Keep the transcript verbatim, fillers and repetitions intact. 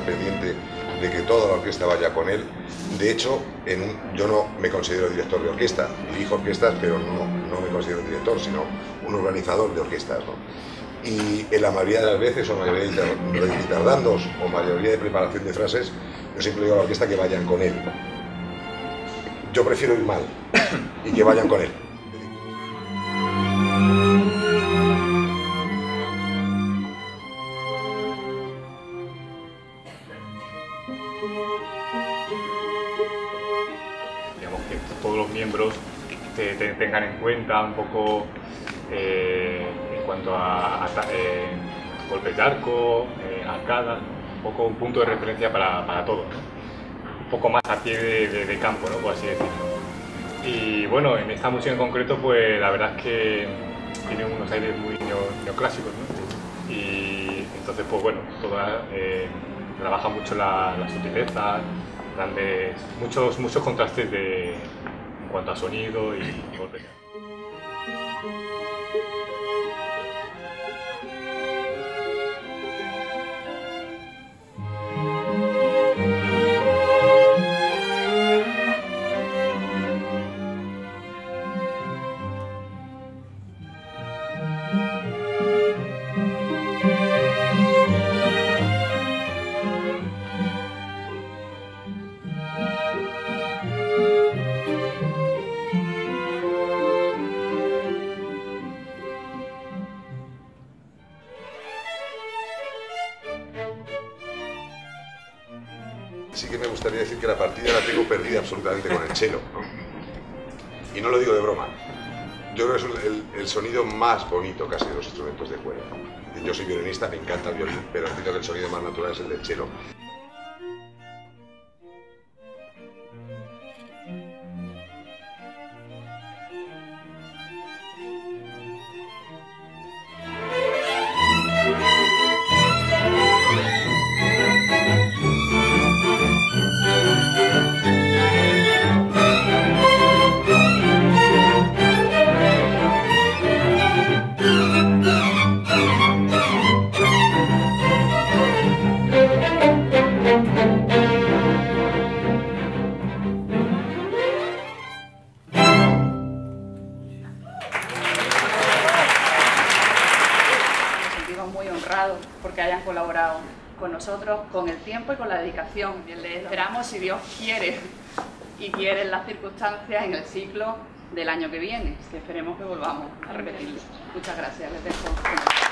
pendiente de que toda la orquesta vaya con él. De hecho, en un, yo no me considero director de orquesta, dirijo orquestas, pero no, no me considero director, sino un organizador de orquestas, ¿no? Y en la mayoría de las veces, o mayoría de guitardandos, o mayoría de preparación de frases, yo siempre digo a la orquesta que vayan con él. Yo prefiero ir mal y que vayan con él. Digamos que todos los miembros te, te tengan en cuenta un poco eh, en cuanto a, a eh, golpes de arco, eh, arcadas, un poco un punto de referencia para, para todos, ¿no? Un poco más a pie de, de, de campo, ¿no? Por así decirlo. Y bueno, en esta música en concreto, pues la verdad es que tiene unos aires muy neo, neoclásicos, ¿no? Y entonces, pues bueno, toda, eh, trabaja mucho la, la sutileza, grandes, muchos, muchos contrastes de, en cuanto a sonido y golpes. Sí que me gustaría decir que la partida la tengo perdida absolutamente con el cello, ¿no? Y no lo digo de broma. Yo creo que es el, el sonido más bonito casi de los instrumentos de cuerda. Yo soy violinista, me encanta el violín, pero entiendo que el sonido más natural es el del cello. Muy honrados porque hayan colaborado con nosotros, con el tiempo y con la dedicación. Les esperamos, si Dios quiere y quieren las circunstancias, en el ciclo del año que viene, que esperemos que volvamos a repetirlo. Muchas gracias, les dejo.